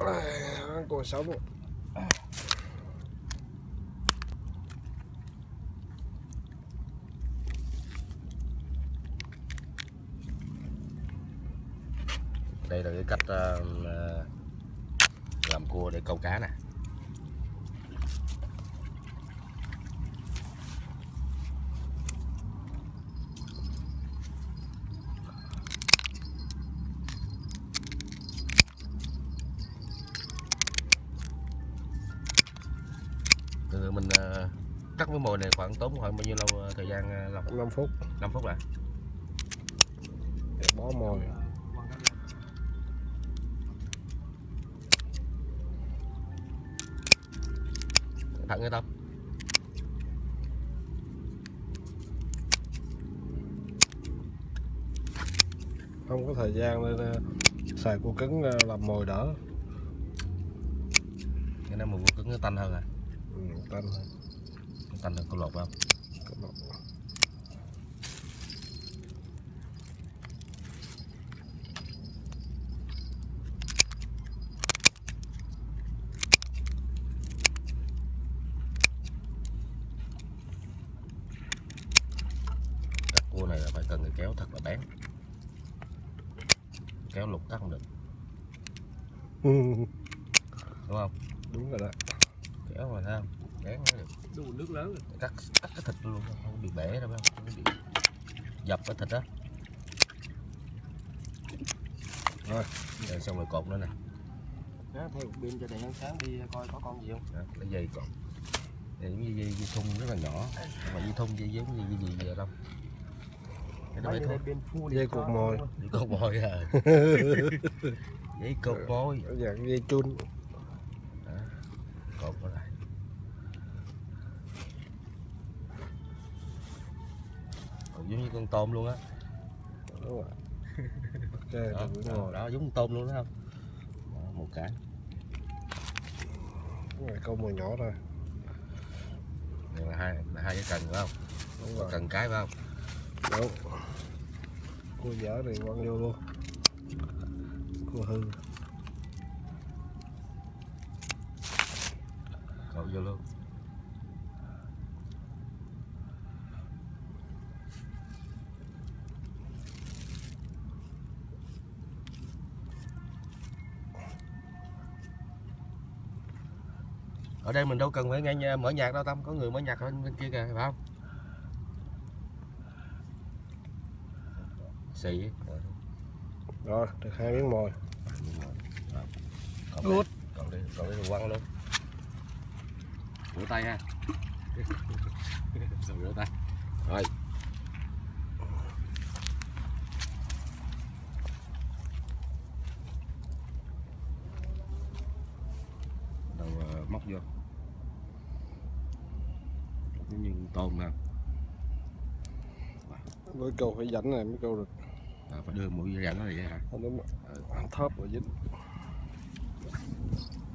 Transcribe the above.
Còn sống. Đây là cái cách làm cua để câu cá nè. Mình cắt với mồi này khoảng tốn khoảng bao nhiêu lâu thời gian lọc? 5 phút. 5 phút à? Để bó mồi. Thẳng cái tóc. Không có thời gian nên xài cua cứng làm mồi đỡ. Cái này mồi cua cứng nó tanh hơn à? Tanh hơn. Tanh hơn câu lột không? Cắt cua này là phải cần cái kéo thật là bén, kéo lục cắt không được. Đúng không? Đúng rồi đó. Kéo mà thấy không? Bén mới được. Đủ nước lớn rồi. Cắt cái thịt luôn, không bị bể đâu, không bị dập cái thịt đó. Rồi, rồi xong rồi cột nữa nè. đó, theo một pin cho đèn ánh sáng đi coi có con gì không. Đó, cái dây cột. Những dây thun rất là nhỏ, không phải dây thun dây giống như cái gì vậy đâu. Dây cột mồi. Dây cột mồi à. Dây cột mồi. Dạng dây chun. Đó, cột nó lại. Giống như con tôm luôn á. Đúng rồi. Ok, đó giống con tôm luôn đó không? Đó, một cái. Cái này câu mồi nhỏ thôi. Đây là hai cái cần phải không? Đúng rồi. Cần cái phải không? Đúng. Cua dở thì quăng vô luôn. Cua hư. Cậu vô luôn. Ở đây mình đâu cần phải nghe mở nhạc đâu Tâm, có người mở nhạc ở bên kia kìa phải không? Xì. Rồi, được 2 miếng mồi. Út. Còn đi quăng luôn. Rửa tay ha. Rửa tay. Rồi. Đầu móc vô. Giống như tôm nè. Với câu phải rảnh này mới câu được. Phải đưa mũi rảnh nó vậy hả? Không đúng. Thớp rồi dính.